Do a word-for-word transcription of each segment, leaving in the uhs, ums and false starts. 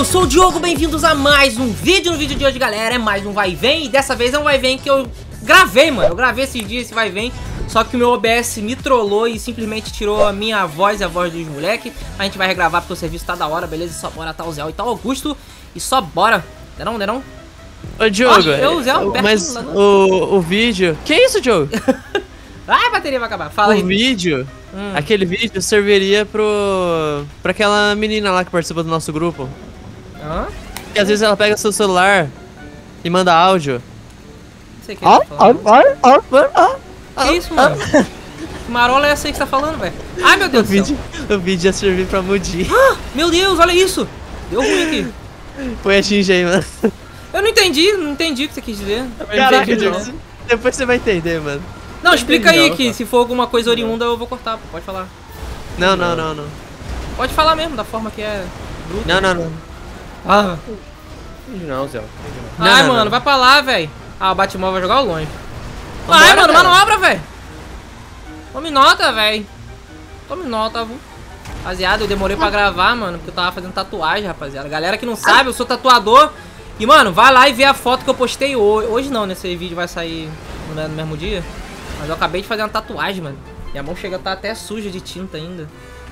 sou o Diogo, bem-vindos a mais um vídeo. No vídeo de hoje, galera, é mais um vai e vem. E dessa vez é um vai e vem que eu gravei, mano. Eu gravei esses dias esse vai e vem. Só que o meu O B S me trollou e simplesmente tirou a minha voz e a voz dos moleques. A gente vai regravar porque o serviço tá da hora, beleza? E só bora, tá o Zé e tá o Augusto. E só bora. Não, não, não? Ô, Diogo, oh, eu, Zé, eu mas o, o vídeo... Que isso, Diogo? Ai, a bateria vai acabar. Fala o aí. O vídeo... Hum. Aquele vídeo serviria pro... pra aquela menina lá que participa do nosso grupo. Hã? Que às vezes ela pega seu celular e manda áudio. Não sei o que ele tá falando. Que isso, mano? Que marola é essa aí que você tá falando, velho? Ai, meu Deus o vídeo, O vídeo ia servir pra Mudi. Ah, meu Deus, olha isso! Deu ruim aqui. Põe a xinge aí, mano. Eu não entendi, não entendi o que você quis dizer. Caraca, Diogo, depois você vai entender, mano. Não, explica aí que se for alguma coisa oriunda eu vou cortar, pode falar. Não, não, não, não. Pode falar mesmo, da forma que é bruto. Não, não, não. Ah. Não, Zé. Ai, mano, não. Vai pra lá, velho. Ah, o Batmóvel vai jogar longe. Ai, mano, manobra, velho. Tome nota, velho. Tome nota, viu? Rapaziada, eu demorei pra gravar, mano, porque eu tava fazendo tatuagem, rapaziada. Galera que não sabe, eu sou tatuador. E, mano, vai lá e vê a foto que eu postei hoje. Hoje não, né? Esse vídeo vai sair no mesmo dia. Mas eu acabei de fazer uma tatuagem, mano. Minha mão chega a estar até suja de tinta ainda.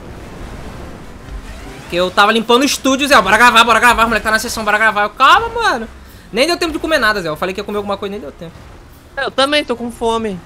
Porque eu tava limpando o estúdio, Zé. Bora gravar, bora gravar. O moleque tá na sessão, bora gravar. Eu, calma, mano. Nem deu tempo de comer nada, Zé. Eu falei que ia comer alguma coisa, nem deu tempo. Eu também tô com fome.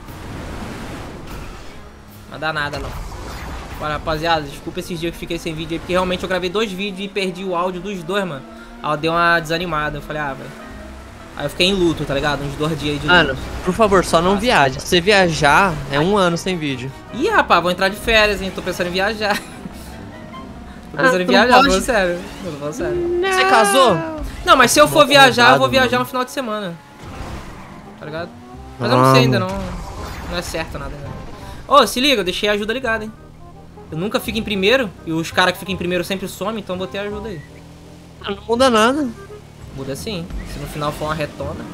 Não dá nada, não. Bora, rapaziada. Desculpa esses dias que fiquei sem vídeo aí. Porque realmente eu gravei dois vídeos e perdi o áudio dos dois, mano. Aí eu dei uma desanimada. Eu falei, ah, velho. Aí eu fiquei em luto, tá ligado? Uns dois dias aí de luto. Mano, por favor, só não viaje. Se você viajar, é um ano sem vídeo. Ih, rapaz, vou entrar de férias, hein? Tô pensando em viajar. Tô pensando ah, em viajar, pode... falando sério. Tô falando sério. Não. Você casou? Não, mas se eu for Boa viajar, roubada, eu vou viajar mano. no final de semana. Tá ligado? Mas ah, eu não sei ainda, não. Não é certo nada ainda. Ô, oh, se liga, eu deixei a ajuda ligada, hein? Eu nunca fico em primeiro, e os caras que ficam em primeiro sempre somem, então botei a ajuda aí. Não muda nada. Muda sim, se no final for uma retona.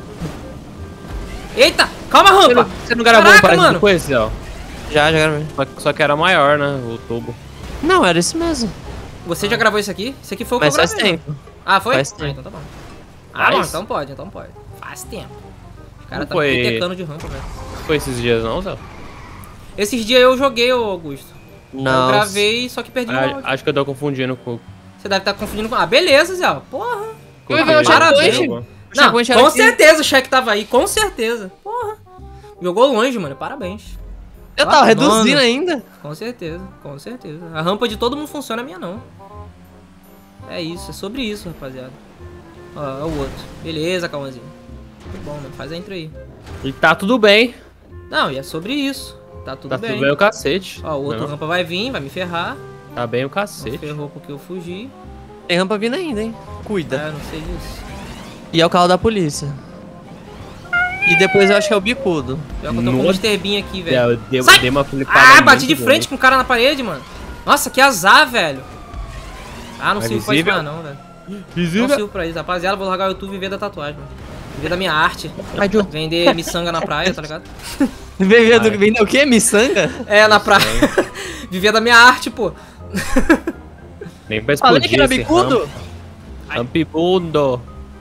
Eita, calma, rampa! Você não, você não gravou Caraca, um parecido mano. com esse, ó? Já, já gravei. Só que era maior, né? O tubo. Não, era esse mesmo. Você já gravou isso aqui? Esse aqui foi o Mas que eu gravei. faz tempo. Ah, foi? Faz Ah, tempo. então tá bom. Ah, mano, então pode, então pode. Faz tempo. Os caras tá foi... petecando de rampa, velho. Foi esses dias não, Zé? Esses dias eu joguei, ô Augusto. Não. Eu gravei, só que perdi o áudio. Acho que eu tô confundindo com... Você deve estar confundindo com... Ah, beleza, Zé. Porra. com Eu vi o Parabéns. checkpoint. Não, com aqui. certeza o cheque tava aí, com certeza. Porra. Jogou longe, mano. Parabéns. Eu tava Ah, reduzindo mano. ainda. Com certeza, com certeza. A rampa de todo mundo funciona, a minha não. É isso, é sobre isso, rapaziada. Ó, é o outro. Beleza, Cauãzinho. Muito bom, mano. Faz a intro aí. E tá tudo bem. Não, e é sobre isso. Tá tudo tá bem. Tá tudo bem o cacete. Ó, o outro não. rampa vai vir, vai me ferrar. Tá bem o Não cacete. ferrou porque eu fugi. Tem rampa vindo ainda, hein? Cuida. É, não sei disso. E é o carro da polícia. E depois eu acho que é o bicudo. Pior que eu tô com o mister Bean aqui, velho. Eu dei, Sai! dei uma flipada. Ah, bati de frente com o cara na parede, mano. Nossa, que azar, velho. Ah, não É sirvo pra isso visível? mais não, velho. Visível? Não sirvo pra isso. Rapaziada, vou largar o YouTube e viver da tatuagem, mano. Viver da minha arte. Ai, Diogo. Vender miçanga na praia, tá ligado? Vender do... Vender o quê? Miçanga? É, na praia. Viver da minha arte, pô. Nem pra Falei explodir que era esse bicudo? Rampibundo.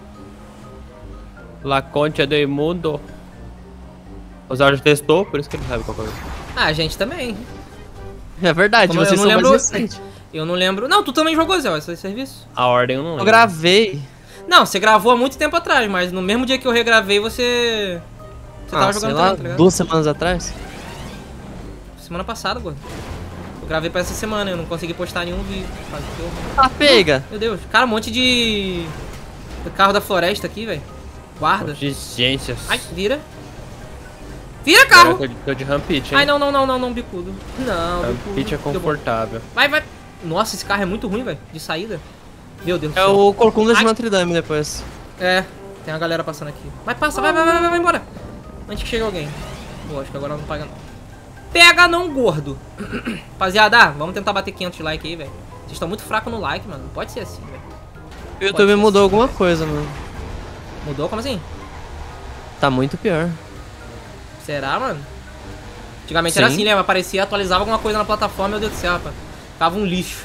La concha do imundo. O Zé já testou, por isso que ele sabe qual é. Ah, a gente também. É verdade, Como eu vocês não são lembro- mais recentes. Eu não lembro... Não, tu também jogou, Zé, esse serviço? A ordem eu não Eu lembro. gravei. Não, você gravou há muito tempo atrás, mas no mesmo dia que eu regravei, você... Você tava Ah, sei jogando lá, também, tá ligado? duas semanas atrás. Semana passada, gordo. Eu gravei pra essa semana, eu não consegui postar nenhum vídeo. Quase que eu- Ah, pega. Meu Deus, cara, um monte de... de carro da floresta aqui, velho. Guarda. Exigências. Ai, vira. Vira, carro! Eu tô de- tô de rampite, hein? Ai, não, não, não, não, não, bicudo. Não, bicudo. Rampite é Deu bom. confortável. Vai, vai. Nossa, esse carro é muito ruim, velho. De saída. Meu Deus do É céu. o Corcunda de Ai. Notre Dame depois. É, tem uma galera passando aqui. Vai, passa, vai, vai, vai, vai, vai embora. Antes que chegue alguém. Pô, acho que agora não paga não. Pega não, gordo. Rapaziada, ah, vamos tentar bater quinhentos likes aí, velho. Vocês estão muito fracos no like, mano. Não pode ser assim, velho. O YouTube ser mudou assim. alguma coisa, mano. Mudou? Como assim? Tá muito pior. Será, mano? Antigamente Sim. era assim, lembra? Aparecia, atualizava alguma coisa na plataforma, meu Deus do céu, rapaz. Ficava um lixo.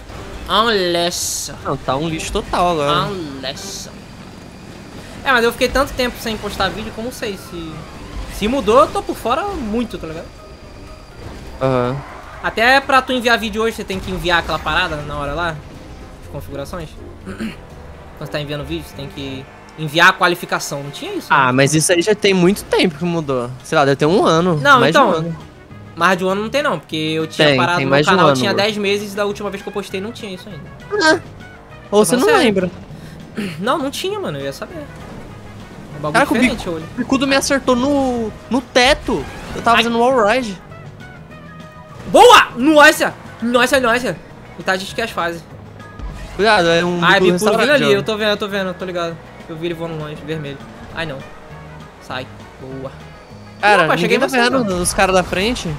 Unless. Não, tá um lixo total agora. Unless. É, mas eu fiquei tanto tempo sem postar vídeo que eu não sei se... Se mudou, eu tô por fora muito, tá ligado? Aham. Uhum. Até pra tu enviar vídeo hoje, você tem que enviar aquela parada na hora lá. De configurações. Quando você tá enviando vídeo, você tem que enviar a qualificação. Não tinha isso? Ah, né? mas isso aí já tem muito tempo que mudou. Sei lá, deve ter um ano. Não, mais então... de um ano. Mais de um ano não tem não, porque eu tinha Tem, parado tem no mais de um canal, ano, tinha mano. dez meses da última vez que eu postei, não tinha isso ainda. Ah, ou você não sério. lembra. Não, não tinha, mano, eu ia saber. Um bagulho Caraca, o diferente, olho. O bicudo me acertou no, no teto. Eu tava Ai. fazendo wall ride. Boa! Nossa! Nossa, nossa! Metade de que as fases. Cuidado, é um Ai, bicudo bicudo vindo ali, restaurante, eu tô vendo, eu tô vendo, eu tô ligado. Eu vi ele voando longe, vermelho. Ai, não. Sai. Boa. Cara, Opa, cheguei ninguém tá você, vendo não. os caras da frente.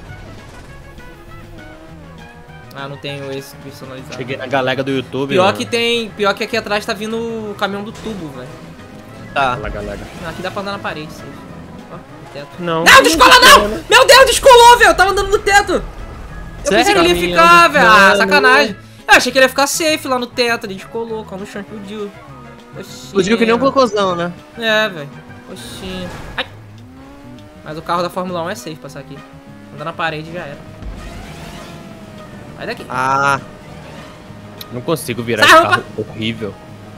Ah, não tenho esse personalizado. Cheguei na galega do YouTube. Pior mano. que tem... Pior que aqui atrás tá vindo o caminhão do tubo, velho. Tá. Fala, galega. Não, aqui dá pra andar na parede, sim. Ó, no teto. Não. Não, descola não! Meu Deus, descolou, velho! Eu tava andando no teto! Eu Sério? pensei que ele ia Caminhão ficar, do velho. Ah, mano. sacanagem. Eu achei que ele ia ficar safe lá no teto. Ele descolou, caiu no chão, explodiu. Oxi. Explodiu que nem um cocôzão, né? É, velho. Oxi. Ai. Mas o carro da Fórmula um é safe passar aqui. Andar na parede já era. Sai daqui. Ah, Não consigo virar Sai, esse opa. carro horrível.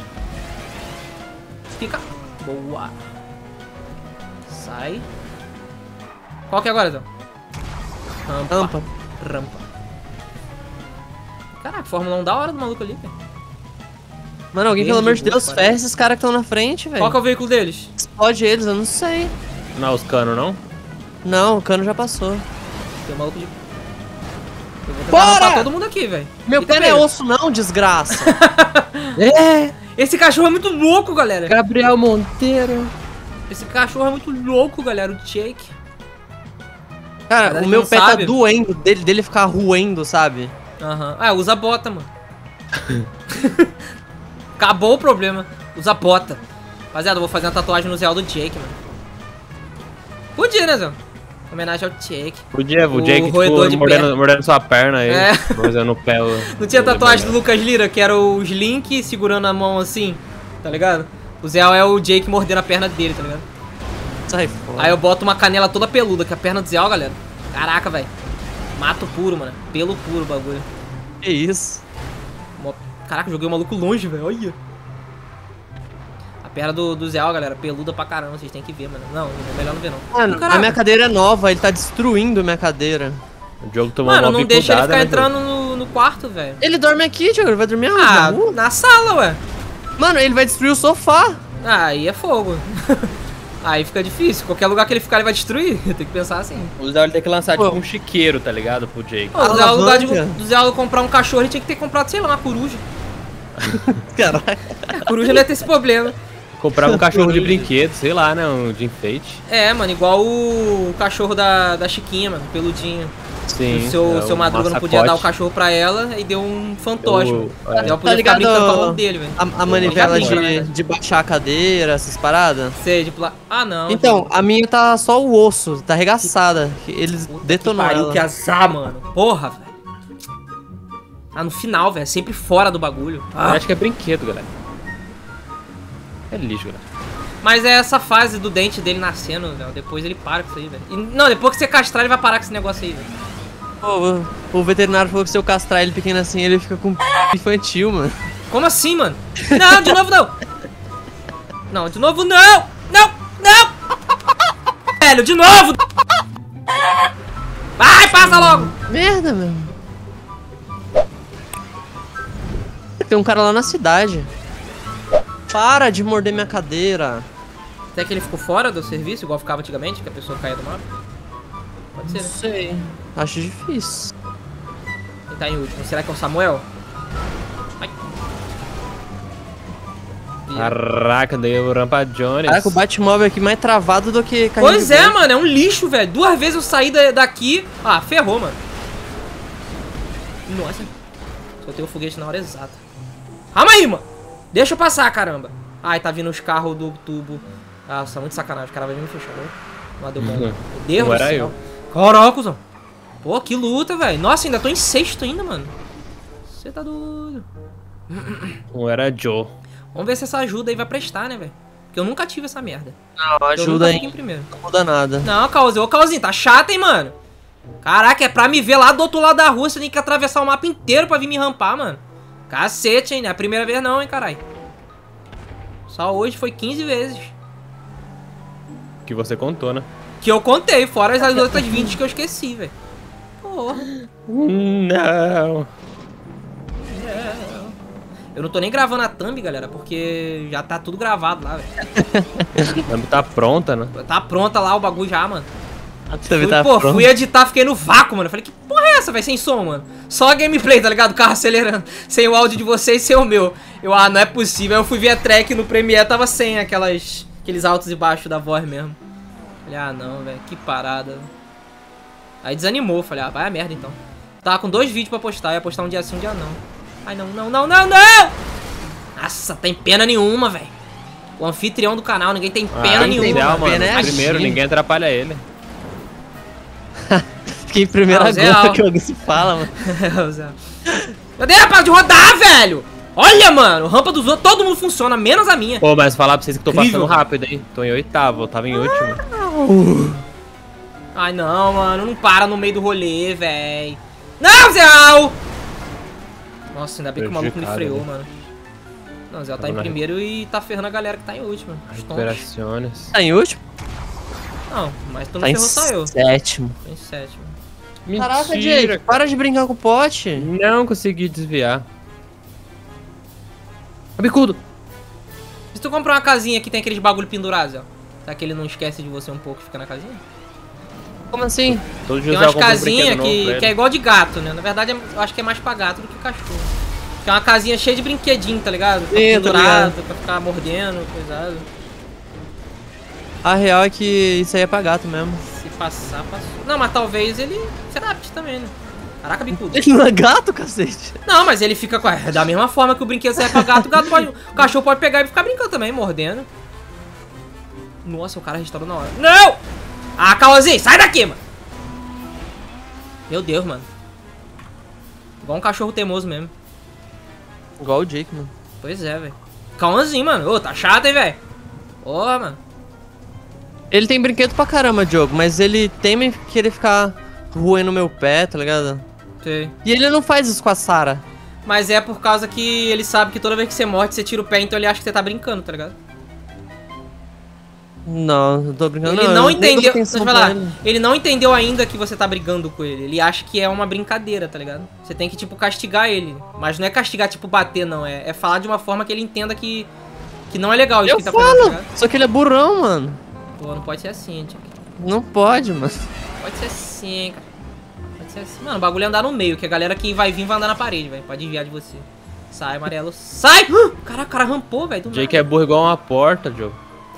Fica. Boa. Sai. Qual que é agora, então? Rampa. tampa. Rampa. Caraca, Fórmula um da hora do maluco ali, velho. Mano, alguém, Verde, pelo amor de boa, Deus, parece. ferra esses caras que estão na frente, velho. Qual que é o veículo deles? Explode eles, eu não sei. Não é os canos, não? Não, o cano já passou. Tem um maluco de... Eu vou tentar Bora! rampar todo mundo aqui, velho. Meu Eita, pé não é velho. osso não, desgraça. É, Esse cachorro é muito louco, galera. Gabriel Monteiro. Esse cachorro é muito louco, galera. O Jake. Cara, Galera o meu não pé sabe. tá doendo dele, dele ficar ruendo, sabe? Aham. Ah, usa bota, mano. Acabou o problema. Usa bota. Rapaziada, eu vou fazer uma tatuagem no Zé do Jake, mano. Podia, né, Zé? Homenagem ao Jake. Podia, o, O Jake, tipo, roedor de mordendo, perna. mordendo sua perna aí. É. Mordendo o pé. o- Não tinha o tatuagem do demônio. Lucas Lira, que era o Slink segurando a mão assim, tá ligado? O Zé é o Jake mordendo a perna dele, tá ligado? Sai fora. Aí eu boto uma canela toda peluda, que é a perna do Zé, galera. Caraca, velho. Mato puro, mano. Pelo puro o bagulho. Que isso? Mó- Caraca, joguei o maluco longe, velho. Olha. A perna do, do Zé, galera, peluda pra caramba. Vocês tem que ver, mano. Não, é melhor não ver, não. Mano, Caraca. a minha cadeira é nova, ele tá destruindo a minha cadeira. O jogo tomou Mano, uma não deixa ele bicudada, ficar né, entrando no, no quarto, velho. Ele dorme aqui, Diego, ele vai dormir aonde? Ah, Na rua? na sala, ué. Mano, ele vai destruir o sofá. Ah, aí é fogo. Aí fica difícil. Qualquer lugar que ele ficar, ele vai destruir. Tem que pensar assim. O Zé tem que lançar Pô. tipo um chiqueiro, tá ligado? Pro Jake. Pô, o Zé, no lugar de Alavanca. do Zé comprar um cachorro, ele tinha que ter comprado, sei lá, uma coruja. Caralho. A coruja não ia ter esse problema. Comprava um cachorro de Coruja. brinquedo, sei lá, né? Um de enfeite. É, mano, igual o cachorro da, da Chiquinha, mano, peludinho. Sim. o seu, é seu um Madruga não podia dar o massacote. cachorro pra ela e deu um fantoche. Eu- mano. é. Ela Tá podia ficar ligado brincando com a mão dele, velho. a, a manivela já vi, de, né? de baixar a cadeira, essas paradas? Sei, tipo lá. Ah, não. Então, a minha tá só o osso, tá arregaçada. Eles Puta que detonaram pariu, ela. que azar, mano. Porra, velho. Ah, no final, velho. Sempre fora do bagulho. Eu Ah. acho que é brinquedo, galera. É lixo, galera. Mas é essa fase do dente dele nascendo, velho. Depois ele para com isso aí, velho. E- Não, depois que você castrar, ele vai parar com esse negócio aí, velho. Pô, o, o veterinário falou que se eu castrar ele pequeno assim, ele fica com p infantil, mano. Como assim, mano? Não, de novo não! Não, de novo não! Não! Não! Velho, de novo! Vai, passa logo! Merda, meu. Tem um cara lá na cidade. Para de morder minha cadeira. Até que ele ficou fora do serviço, igual ficava antigamente, que a pessoa caía do mapa. Pode ser, Não né? sei. Acho difícil. Quem tá em último? Será que é o Samuel? Ai. Caraca, daí o Rampa Jones. Caraca, o Batmóvel aqui mais travado do que carrinho Pois de é, boi. mano, é um lixo, velho. Duas vezes eu saí da- daqui. Ah, ferrou, mano. Nossa. Soltei o foguete na hora exata. Calma aí, mano. Deixa eu passar, caramba. Ai, tá vindo os carros do tubo. Nossa, muito sacanagem. O cara vai vir me fechar, né? Lá deu bom. Meu Deus Não do era céu. Caraca, cuzão. Pô, que luta, velho. Nossa, ainda tô em sexto ainda, mano. Você tá doido. Não era Joe. Vamos ver se essa ajuda aí vai prestar, né, velho? Porque eu nunca tive essa merda. Não, Eu ajuda nunca aí. fiquei em primeiro. Não muda nada. Não, Cauzinho. Ô, Cauzinho, tá chato, hein, mano? Caraca, é pra me ver lá do outro lado da rua, você tem que atravessar o mapa inteiro pra vir me rampar, mano. Cacete, hein? Não é a primeira vez não, hein, caralho. Só hoje foi quinze vezes. Que você contou, né? Que eu contei, fora as outras vinte que eu esqueci, velho. Porra. Não. Eu não tô nem gravando a thumb, galera, porque já tá tudo gravado lá, velho. A thumb tá pronta, né? Tá pronta lá o bagulho já, mano. Fui, Fui, pô, fui editar, fiquei no vácuo, mano. Falei, que porra é essa, velho? Sem som, mano. Só gameplay, tá ligado? O carro acelerando. Sem o áudio de vocês, sem o meu. Eu, ah, não é possível. Aí eu fui ver a track no Premiere, tava sem aquelas, aqueles altos e baixos da voz mesmo. Falei, ah, não, velho. Que parada. Aí desanimou. Falei, ah, vai a merda então. Tava com dois vídeos pra postar. Ia postar um dia sim, um dia não. Ai, não, não, não, não, não! Nossa, tem pena nenhuma, velho. O anfitrião do canal, ninguém tem pena ah, nenhuma. Ideal, mano. Pena é Primeiro, assim. ninguém atrapalha ele. Fiquei em primeira Ah, o Zé gota Al. que alguém se fala, mano. Meu Deus, para de rodar, velho! Olha, mano, rampa dos outros, todo mundo funciona, menos a minha. Pô, mas falar pra vocês que tô Incrível. passando rápido, hein? Tô em oitavo, eu tava em último. Ai, não, mano, não para no meio do rolê, velho. Não, Zé Al! Nossa, ainda bem que o maluco me Prejudicado, freou, né? mano. Não, Zé Al tá em Vamos lá. primeiro e tá ferrando a galera que tá em último. Os tontos. Operações. Tá em último? Não, mas tu não Tá em ferrou só eu. sétimo. Tô em sétimo. Caraca, Mentira, Jake, para de brincar com o pote. Não consegui desviar. Bicudo. Se tu comprar uma casinha que tem aqueles bagulho pendurados, ó. Será que ele não esquece de você um pouco e fica na casinha? Como assim? Todo Tem dia umas casinhas que, que é é... igual de gato, né? Na verdade, eu acho que é mais pra gato do que cachorro. Que é uma casinha cheia de brinquedinho, tá ligado? Pra Sim, tô pendurado, pra ficar mordendo, coisado. A real é que isso aí é pra gato mesmo. Se passar, passou. Não, mas talvez ele se adapte também, né? Caraca, bicudo. Ele não é gato, cacete? Não, mas ele fica com a... da mesma forma que o brinquedo serve pra gato, o gato pode... o cachorro pode pegar e ficar brincando também, mordendo. Nossa, o cara restaurou na hora. Não! Ah, Cauzinho, sai daqui, mano! Meu Deus, mano. Igual um cachorro teimoso mesmo. Igual o Jake, mano. Pois é, velho. Cauzinho, mano. Ô, tá chato, hein, velho? Porra, mano. Ele tem brinquedo pra caramba, Diogo, mas ele teme querer ficar roendo meu pé, tá ligado? Sei. E ele não faz isso com a Sarah. Mas é por causa que ele sabe que toda vez que você morde, você tira o pé, então ele acha que você tá brincando, tá ligado? Não, eu tô brincando. Ele não, não eu nem dou entendeu. atenção Deixa eu falar. pra ele. Ele não entendeu ainda que você tá brigando com ele. Ele acha que é uma brincadeira, tá ligado? Você tem que, tipo, castigar ele. Mas não é castigar, tipo, bater, não. É, é falar de uma forma que ele entenda que. Que não é legal isso Eu que tá falo, fazendo, tá ligado? só que ele é burrão, mano. Pô, não pode ser assim, tio. Não pode, mano. Pode ser assim, cara. Pode ser assim. Mano, o bagulho é andar no meio, que a galera que vai vir vai andar na parede, velho. Pode desviar de você. Sai, amarelo. Sai! Caraca, o cara rampou, velho. do Jake nada. é burro igual uma porta, Joe.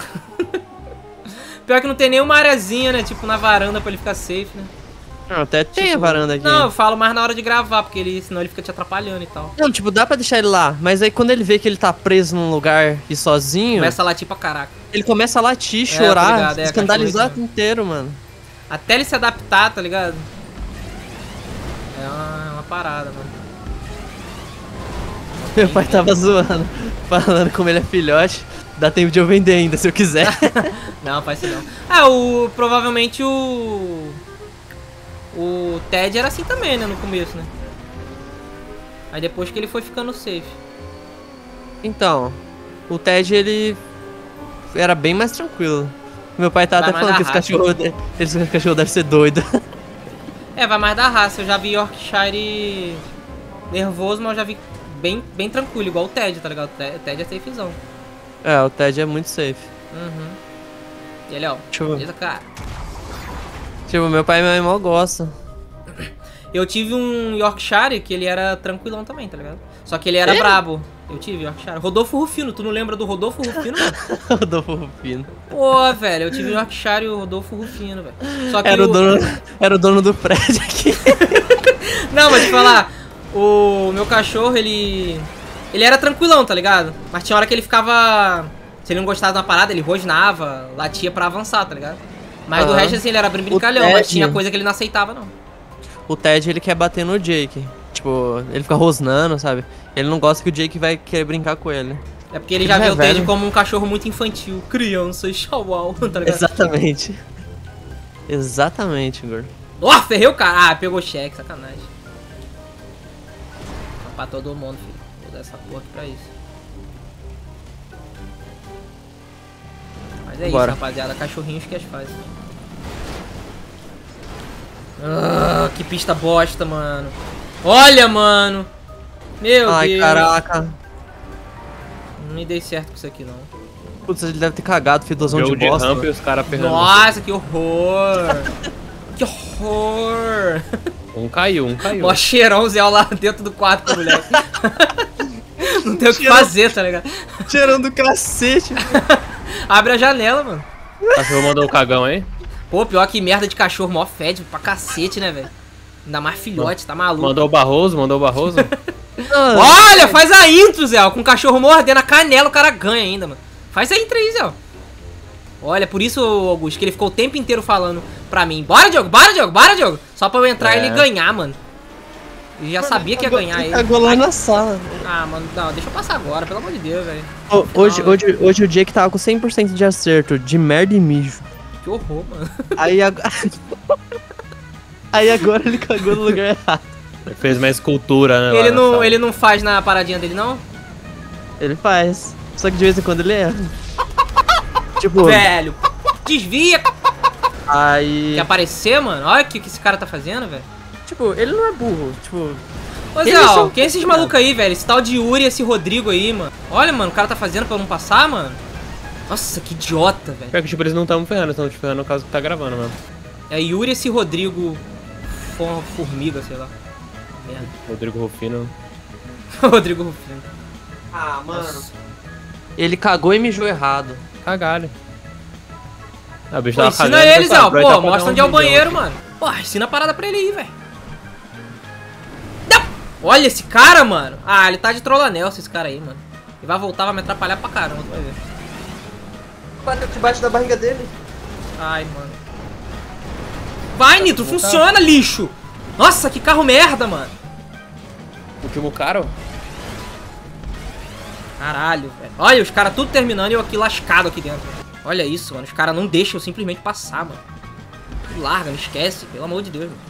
Pior que não tem nenhuma areazinha, né? Tipo, na varanda pra ele ficar safe, né? Não, até tem Tipo, a varanda aqui. Não, eu falo mais na hora de gravar, porque ele, senão ele fica te atrapalhando e tal. Não, tipo, dá pra deixar ele lá, mas aí quando ele vê que ele tá preso num lugar e sozinho, Começa a latir pra caraca. ele começa a latir, É, tô chorar, ligado, é, escandalizar cachorro inteiro, mano. Até ele se adaptar, tá ligado? É uma, é uma parada, mano. Meu pai tava zoando, falando como ele é filhote. Dá tempo de eu vender ainda, se eu quiser. Não, faz isso não. Ah, o... Provavelmente o... O Ted era assim também, né? No começo, né? Aí depois que ele foi ficando safe. Então, o Ted, ele era bem mais tranquilo. Meu pai tá Vai até mais falando na que esse raça. cachorro, de- esse cachorro deve ser doido. É, vai mais da raça. Eu já vi Yorkshire nervoso, mas eu já vi bem, bem tranquilo, igual o Ted, tá ligado? O Ted- o Ted é safezão. É, o Ted é muito safe. Uhum. E ele, ó. Deixa eu ver. Beleza, cara. Tipo, meu pai e minha irmã gostam. Eu tive um Yorkshire que ele era tranquilão também, tá ligado? Só que ele era Ele? brabo. Eu tive Yorkshire. Rodolfo Rufino, tu não lembra do Rodolfo Rufino, mano? Rodolfo Rufino. Pô, velho, eu tive um Yorkshire e o Rodolfo Rufino, velho. Só que Era o, o... dono, era o dono do prédio aqui. Não, mas te falar, o meu cachorro, ele... Ele era tranquilão, tá ligado? Mas tinha hora que ele ficava... Se ele não gostava de uma parada, ele rosnava, latia pra avançar, tá ligado? Mas do Aham. resto, assim, ele era bem brincalhão, Ted- mas tinha coisa que ele não aceitava, não. O Ted, ele quer bater no Jake. tipo, ele fica rosnando, sabe? Ele não gosta que o Jake vai querer brincar com ele. É porque ele Ele já já vê é o Ted velho. como um cachorro muito infantil. Criança, chauau, tá ligado? Exatamente. Exatamente, Igor. Ó, ferrei o cara. Ah, pegou cheque, sacanagem. Pra todo mundo, filho. Vou dar essa porra aqui pra isso. Mas é Bora. isso, rapaziada. Cachorrinhos que as fazem. Ah, que pista bosta, mano. Olha, mano. Meu Ai, Deus. caraca. Não me dei certo com isso aqui, não. Putz, ele deve ter cagado, fidozão Jogo de de bosta. rampa e os caras ferrando. Nossa, que horror. Que horror. Um caiu, um caiu. Mó cheirão Zé lá dentro do quarto com a mulher. Não tem o que Cheirão. fazer, tá ligado? Cheirando do cacete. Abre a janela, mano. O cachorro mandou o cagão aí? Pô, pior que merda de cachorro, mó fede pra cacete, né, velho? Ainda mais filhote, tá maluco. Mandou o Barroso, mandou o Barroso. Olha, faz a intro, Zé. Com o cachorro mordendo a canela, o cara ganha ainda, mano. Faz a intro aí, Zé. Olha, por isso, Augusto, que ele ficou o tempo inteiro falando pra mim. Bora, Diogo, bora, Diogo, bora, Diogo. Só pra eu entrar e É. ele ganhar, mano. Ele já sabia que ia ganhar ele. Cagou lá na sala. Ah, mano, não, deixa eu passar agora, pelo amor de Deus, velho. Ô, Hoje, hoje, hoje o Jake tava com cem por cento de acerto, de merda e mijo. Que horror, mano. Aí agora... Aí agora ele cagou no lugar errado. Ele fez uma escultura, né? Ele lá na não, sala. ele não faz na paradinha dele, não? Ele faz. Só que de vez em quando ele erra. Tipo, Velho, desvia. aí... Quer aparecer, mano? Olha o que, que esse cara tá fazendo, velho. Tipo, ele não é burro. Tipo, Ô, Eles Zé, ó, são- quem é esses malucos aí, velho? Esse tal de Yuri e esse Rodrigo aí, mano. Olha, mano, o cara tá fazendo pra eu não passar, mano. Nossa, que idiota, velho. Pior que, tipo, eles não estão ferrando, estão te ferrando no caso que tá gravando, mano. É Yuri e esse Rodrigo... For- Formiga, sei lá. Merda. Rodrigo Rufino. Rodrigo Rufino. ah, mano. Ele cagou e mijou errado. Cagalho. Ah, o bicho Pô, tava ensina cagando, eles, pessoal, ó. aproveitar Pô, pra mostra dar um onde é o vídeo banheiro, aqui. mano. Pô, ensina a parada pra ele aí, velho. Não! Olha esse cara, mano. Ah, ele tá de trolanelso, esse cara aí, mano. Ele vai voltar, vai me atrapalhar pra caramba, tu vai ver. Bateu debaixo da barriga dele. Ai, mano. Vai, Nitro, funciona, lixo. Nossa, que carro merda, mano. Último cara, ó. Caralho, velho. Olha, os caras tudo terminando e eu aqui lascado aqui dentro. Olha isso, mano. Os caras não deixam eu simplesmente passar, mano. Larga, me esquece, pelo amor de Deus, mano.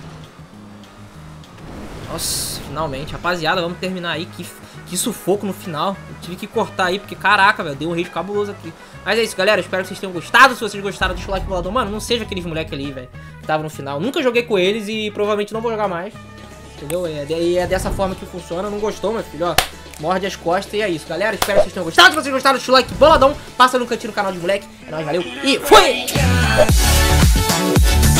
Nossa, finalmente. Rapaziada, vamos terminar aí. Que, que sufoco no final. Eu tive que cortar aí, porque caraca, velho. Deu um rage cabuloso aqui. Mas é isso, galera. Espero que vocês tenham gostado. Se vocês gostaram, deixa o like boladão. Mano, não seja aqueles moleque ali, velho, que tava no final. Nunca joguei com eles e provavelmente não vou jogar mais. Entendeu? É, e é dessa forma que funciona. Não gostou, meu filho, ó. Morde as costas e é isso, galera. Espero que vocês tenham gostado. Se vocês gostaram, deixa o like boladão. Passa no cantinho do canal de moleque. É nóis, valeu. E fui!